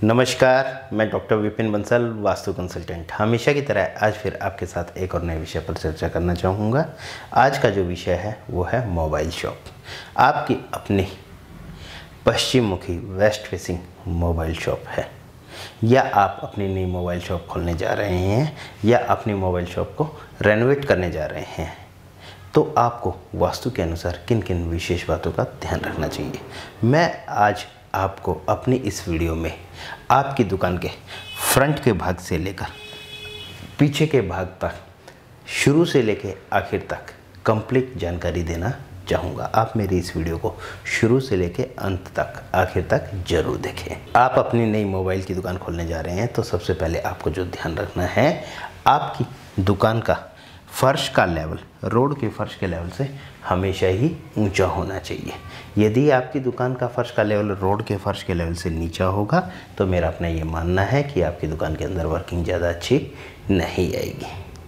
नमस्कार, मैं doctor Vipin Bansal, vastu consultant. हमेशा की तरह आज फिर आपके साथ एक और नए विषय पर चर्चा करना चाहूँगा। आज का जो विषय है वो है मोबाइल शॉप। आपकी अपनी पश्चिम मुखी वेस्ट फेसिंग मोबाइल शॉप है, या आप अपनी नई मोबाइल शॉप खोलने जा रहे हैं या अपनी मोबाइल शॉप को रेनोवेट करने जा रहे हैं, तो आपको वास्तु के अनुसार किन किन विशेष बातों का ध्यान रखना चाहिए। मैं आज आपको अपनी इस वीडियो में आपकी दुकान के फ्रंट के भाग से लेकर पीछे के भाग तक, शुरू से लेकर आखिर तक कंप्लीट जानकारी देना चाहूँगा। आप मेरी इस वीडियो को शुरू से लेकर अंत तक, आखिर तक जरूर देखें। आप अपनी नई मोबाइल की दुकान खोलने जा रहे हैं तो सबसे पहले आपको जो ध्यान रखना है, आपकी दुकान का फर्श का लेवल रोड के फर्श के लेवल से हमेशा ही ऊंचा होना चाहिए। यदि आपकी दुकान का फर्श का लेवल रोड के फर्श के लेवल से नीचा होगा तो मेरा अपना ये मानना है कि आपकी दुकान के अंदर वर्किंग ज़्यादा अच्छी नहीं आएगी।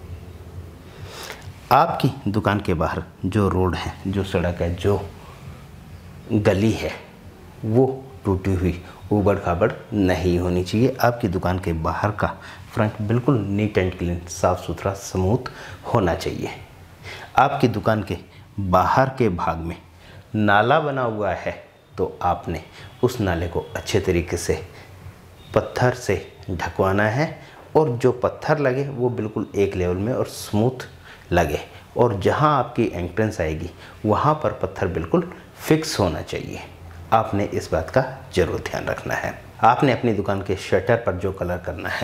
आपकी दुकान के बाहर जो रोड है, जो सड़क है, जो गली है, वो टूटी हुई ऊबड़ खाबड़ नहीं होनी चाहिए। आपकी दुकान के बाहर का फ्रंट बिल्कुल नीट एंड क्लीन, साफ़ सुथरा, स्मूथ होना चाहिए। आपकी दुकान के बाहर के भाग में नाला बना हुआ है तो आपने उस नाले को अच्छे तरीके से पत्थर से ढकवाना है, और जो पत्थर लगे वो बिल्कुल एक लेवल में और स्मूथ लगे, और जहां आपकी एंट्रेंस आएगी वहां पर पत्थर बिल्कुल फिक्स होना चाहिए। आपने इस बात का ज़रूर ध्यान रखना है। आपने अपनी दुकान के शटर पर जो कलर करना है,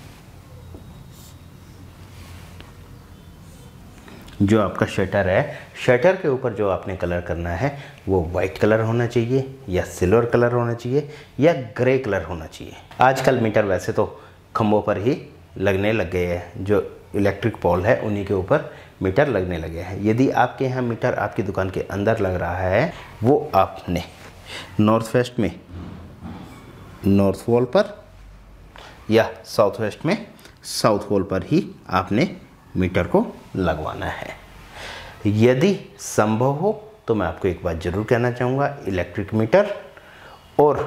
जो आपका शटर है, शटर के ऊपर जो आपने कलर करना है वो वाइट कलर होना चाहिए, या सिल्वर कलर होना चाहिए, या ग्रे कलर होना चाहिए। आजकल मीटर वैसे तो खंभों पर ही लगने लग गए हैं, जो इलेक्ट्रिक पोल है उन्हीं के ऊपर मीटर लगने लगे हैं। यदि आपके यहाँ मीटर आपकी दुकान के अंदर लग रहा है, वो आपने नॉर्थ वेस्ट में नॉर्थ वॉल पर या साउथ वेस्ट में साउथ वॉल पर ही आपने मीटर को लगवाना है। यदि संभव हो तो मैं आपको एक बात ज़रूर कहना चाहूँगा, इलेक्ट्रिक मीटर और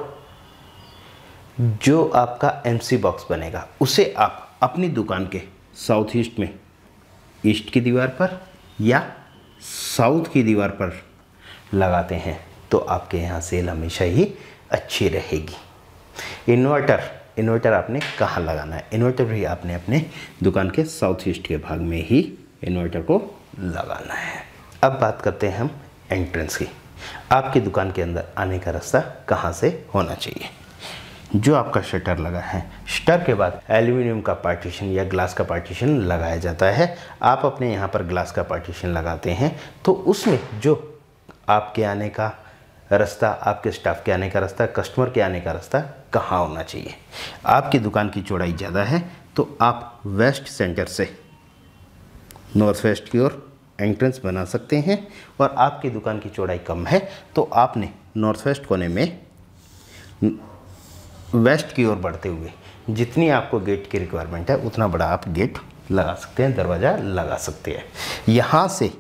जो आपका एमसी बॉक्स बनेगा उसे आप अपनी दुकान के साउथ ईस्ट में, ईस्ट की दीवार पर या साउथ की दीवार पर लगाते हैं तो आपके यहाँ सेल हमेशा ही अच्छी रहेगी। इन्वर्टर आपने कहाँ लगाना है? इन्वर्टर भी आपने अपने दुकान के साउथ ईस्ट के भाग में ही इन्वर्टर को लगाना है। अब बात करते हैं हम एंट्रेंस की। आपकी दुकान के अंदर आने का रास्ता कहाँ से होना चाहिए? जो आपका शटर लगा है, शटर के बाद एल्यूमिनियम का पार्टीशन या ग्लास का पार्टीशन लगाया जाता है। आप अपने यहाँ पर ग्लास का पार्टीशन लगाते हैं तो उसमें जो आपके आने का रास्ता, आपके स्टाफ के आने का रास्ता, कस्टमर के आने का रास्ता कहाँ होना चाहिए? आपकी दुकान की चौड़ाई ज़्यादा है तो आप वेस्ट सेंटर से नॉर्थ वेस्ट की ओर एंट्रेंस बना सकते हैं, और आपकी दुकान की चौड़ाई कम है तो आपने नॉर्थ वेस्ट कोने में वेस्ट की ओर बढ़ते हुए जितनी आपको गेट की रिक्वायरमेंट है उतना बड़ा आप गेट लगा सकते हैं, दरवाज़ा लगा सकते हैं। यहाँ से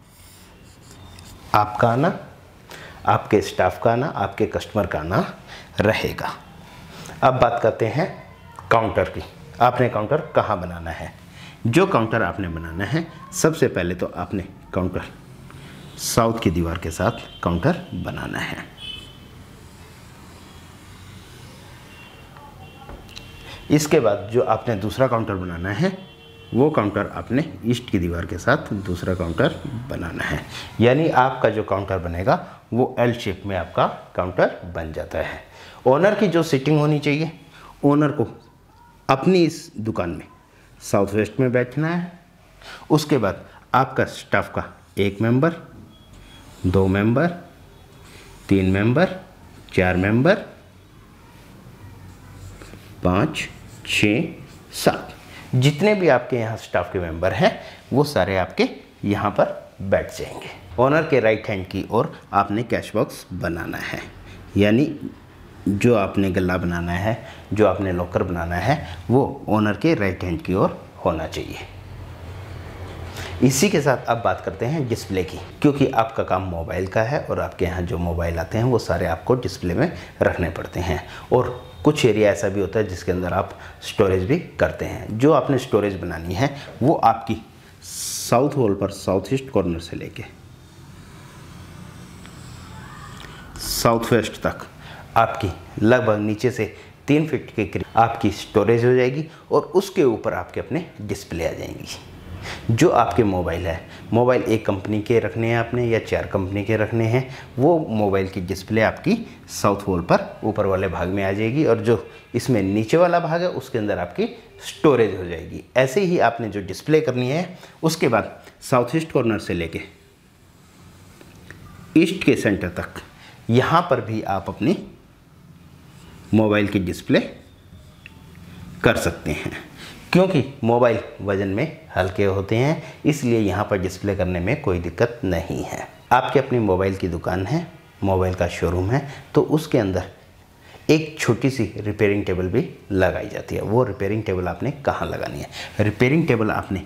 आपका आना, आपके स्टाफ का आना, आपके कस्टमर का आना रहेगा। अब बात करते हैं काउंटर की। आपने काउंटर कहाँ बनाना है? जो काउंटर आपने बनाना है, सबसे पहले तो आपने काउंटर साउथ की दीवार के साथ काउंटर बनाना है। इसके बाद जो आपने दूसरा काउंटर बनाना है, वो काउंटर आपने ईस्ट की दीवार के साथ दूसरा काउंटर बनाना है। यानी आपका जो काउंटर बनेगा वो एल शेप में आपका काउंटर बन जाता है। ओनर की जो सीटिंग होनी चाहिए, ओनर को अपनी इस दुकान में साउथ वेस्ट में बैठना है। उसके बाद आपका स्टाफ का 1 मेंबर, 2 मेंबर, 3 मेंबर, 4 मेंबर, 5, 6, 7, जितने भी आपके यहाँ स्टाफ के मेंबर हैं वो सारे आपके यहाँ पर बैठ जाएंगे। ओनर के राइट हैंड की ओर आपने कैश बॉक्स बनाना है, यानी जो आपने गल्ला बनाना है, जो आपने लॉकर बनाना है, वो ओनर के राइट हैंड की ओर होना चाहिए। इसी के साथ अब बात करते हैं डिस्प्ले की, क्योंकि आपका काम मोबाइल का है और आपके यहाँ जो मोबाइल आते हैं वो सारे आपको डिस्प्ले में रखने पड़ते हैं, और कुछ एरिया ऐसा भी होता है जिसके अंदर आप स्टोरेज भी करते हैं। जो आपने स्टोरेज बनानी है वो आपकी साउथ वॉल पर साउथ ईस्ट कॉर्नर से लेके साउथ वेस्ट तक आपकी लगभग नीचे से 3 फीट के करीब आपकी स्टोरेज हो जाएगी और उसके ऊपर आपके अपने डिस्प्ले आ जाएंगी। जो आपके मोबाइल है, मोबाइल एक कंपनी के रखने हैं आपने या 4 कंपनी के रखने हैं, वो मोबाइल की डिस्प्ले आपकी साउथ वॉल पर ऊपर वाले भाग में आ जाएगी और जो इसमें नीचे वाला भाग है उसके अंदर आपकी स्टोरेज हो जाएगी। ऐसे ही आपने जो डिस्प्ले करनी है उसके बाद साउथ ईस्ट कॉर्नर से लेके ईस्ट के सेंटर तक यहाँ पर भी आप अपनी मोबाइल की डिस्प्ले कर सकते हैं। क्योंकि मोबाइल वज़न में हल्के होते हैं इसलिए यहाँ पर डिस्प्ले करने में कोई दिक्कत नहीं है। आपके अपनी मोबाइल की दुकान है, मोबाइल का शोरूम है, तो उसके अंदर एक छोटी सी रिपेयरिंग टेबल भी लगाई जाती है। वो रिपेयरिंग टेबल आपने कहाँ लगानी है? रिपेयरिंग टेबल आपने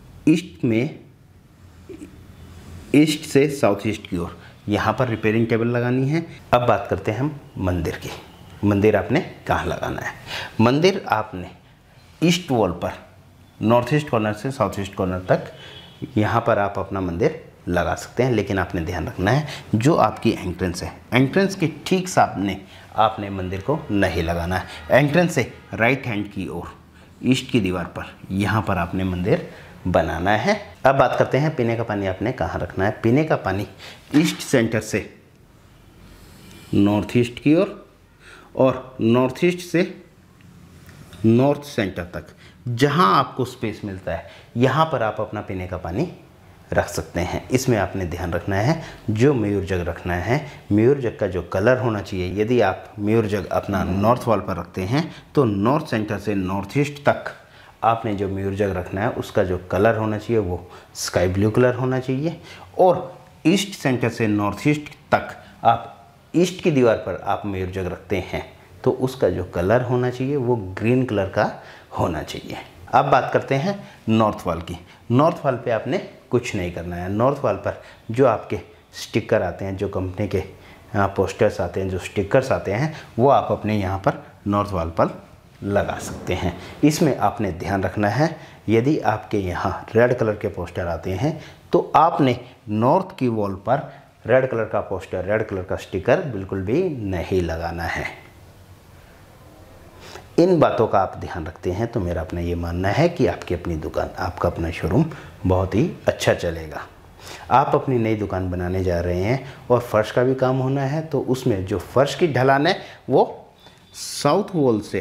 ईस्ट से साउथ ईस्ट की ओर यहाँ पर रिपेयरिंग टेबल लगानी है। अब बात करते हैं हम मंदिर की। मंदिर आपने कहाँ लगाना है? मंदिर आपने ईस्ट वॉल पर नॉर्थ ईस्ट कॉर्नर से साउथ ईस्ट कॉर्नर तक यहाँ पर आप अपना मंदिर लगा सकते हैं, लेकिन आपने ध्यान रखना है जो आपकी एंट्रेंस है, एंट्रेंस के ठीक सामने आपने मंदिर को नहीं लगाना है। एंट्रेंस से राइट हैंड की ओर ईस्ट की दीवार पर यहाँ पर आपने मंदिर बनाना है। अब बात करते हैं पीने का पानी आपने कहाँ रखना है। पीने का पानी ईस्ट सेंटर से नॉर्थ ईस्ट की ओर और नॉर्थ ईस्ट से नॉर्थ सेंटर तक जहाँ आपको स्पेस मिलता है यहाँ पर आप अपना पीने का पानी रख सकते हैं। इसमें आपने ध्यान रखना है जो मयूर जग रखना है, मयूर जग का जो कलर होना चाहिए, यदि आप मयूर जग अपना नॉर्थ वॉल पर रखते हैं तो नॉर्थ सेंटर से नॉर्थ ईस्ट तक आपने जो मयूर जग रखना है उसका जो कलर होना चाहिए वो स्काई ब्लू कलर होना चाहिए। और ईस्ट सेंटर से नॉर्थ ईस्ट तक आप ईस्ट की दीवार पर आप मयूर जग रखते हैं तो उसका जो कलर होना चाहिए वो ग्रीन कलर का होना चाहिए। अब बात करते हैं नॉर्थ वॉल की। नॉर्थ वॉल पे आपने कुछ नहीं करना है। नॉर्थ वॉल पर जो आपके स्टिकर आते हैं, जो कंपनी के पोस्टर्स आते हैं, जो स्टिकर्स आते हैं, वो आप अपने यहाँ पर नॉर्थ वॉल पर लगा सकते हैं। इसमें आपने ध्यान रखना है यदि आपके यहाँ रेड कलर के पोस्टर आते हैं तो आपने नॉर्थ की वॉल पर रेड कलर का पोस्टर, रेड कलर का स्टिकर बिल्कुल भी नहीं लगाना है। इन बातों का आप ध्यान रखते हैं तो मेरा अपना ये मानना है कि आपकी अपनी दुकान, आपका अपना शोरूम बहुत ही अच्छा चलेगा। आप अपनी नई दुकान बनाने जा रहे हैं और फर्श का भी काम होना है तो उसमें जो फर्श की ढलान है वो साउथ वॉल से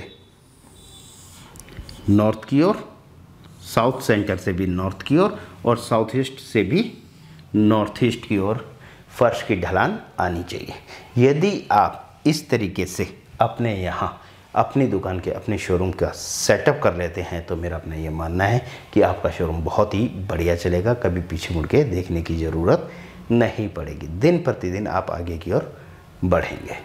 नॉर्थ की ओर, साउथ सेंटर से भी नॉर्थ की ओर और साउथ ईस्ट से भी नॉर्थ ईस्ट की ओर फर्श की ढलान आनी चाहिए। यदि आप इस तरीके से अपने यहाँ अपनी दुकान के, अपने शोरूम का सेटअप कर लेते हैं तो मेरा अपना ये मानना है कि आपका शोरूम बहुत ही बढ़िया चलेगा। कभी पीछे मुड़ के देखने की ज़रूरत नहीं पड़ेगी। दिन प्रतिदिन आप आगे की ओर बढ़ेंगे।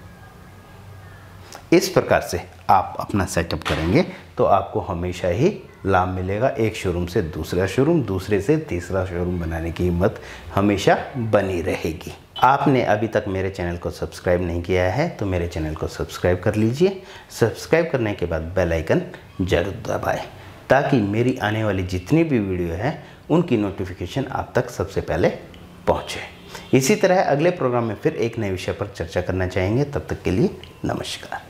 इस प्रकार से आप अपना सेटअप करेंगे तो आपको हमेशा ही लाभ मिलेगा। एक शोरूम से दूसरा शोरूम, दूसरे से तीसरा शोरूम बनाने की हिम्मत हमेशा बनी रहेगी। आपने अभी तक मेरे चैनल को सब्सक्राइब नहीं किया है तो मेरे चैनल को सब्सक्राइब कर लीजिए। सब्सक्राइब करने के बाद बेल आइकन जरूर दबाएं ताकि मेरी आने वाली जितनी भी वीडियो है उनकी नोटिफिकेशन आप तक सबसे पहले पहुँचे। इसी तरह अगले प्रोग्राम में फिर एक नए विषय पर चर्चा करना चाहेंगे। तब तक के लिए नमस्कार।